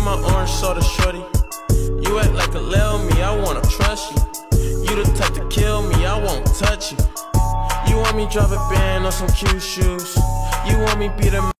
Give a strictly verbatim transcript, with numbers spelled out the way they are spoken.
my orange soda, shorty. You act like a lil me, I wanna trust you. You the type to kill me, I won't touch you. You want me drive a band on some cute shoes. You want me beat a